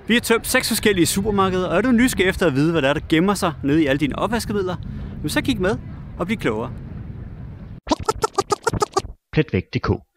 Vi har tømt 6 forskellige supermarkeder, og er du nysgerrig efter at vide, hvad der gemmer sig nede i alle dine opvaskemidler, så kig med og bliv klogere. Pletvæk.dk